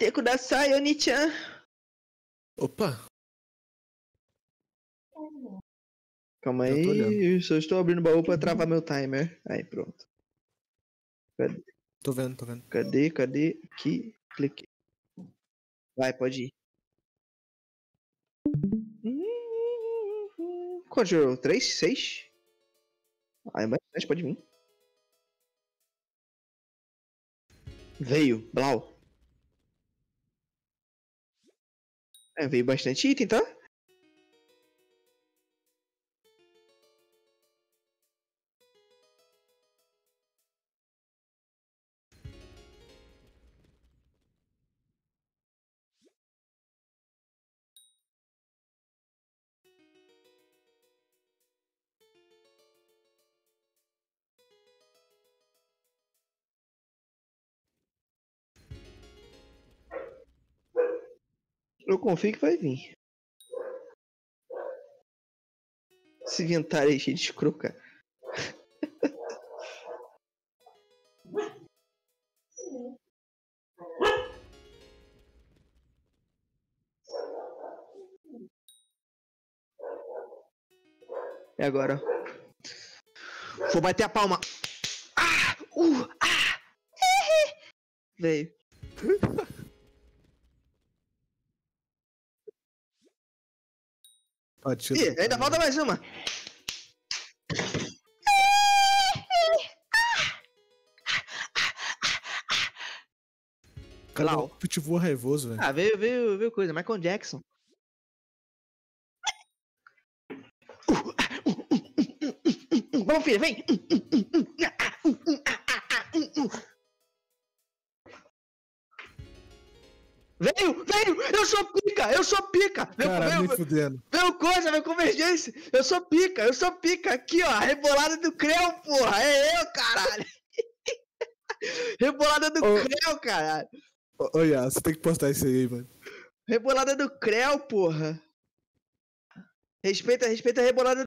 Arigato kudasai, Oni-chan. Opa! Calma Já tô olhando. aí, só estou abrindo o baú pra travar meu timer. Aí, pronto. Tô vendo, tô vendo. Cadê? Aqui, cliquei. Vai, pode ir. Quanto jurou? 3? 6? Ah, é bastante, pode vir. Veio, Blau. É, veio bastante item, tá? Eu confio que vai vir. Esse inventário aí cheio de escroto, cara. E agora? Vou bater a palma. Ah! Ah! Veio. Ih, ainda falta mais uma. Cara, o pitbull raivoso, velho. Ah, veio coisa. Michael Jackson. Vamos, filha, vem! Veio! Eu sou pica! Caralho, me fudendo. Veio convergência! Eu sou pica! Aqui, ó, a rebolada do Creu, porra! É eu, caralho! Rebolada do Creu, caralho! Olha, você tem que postar isso aí, mano. Rebolada do Creu, porra! Respeita a rebolada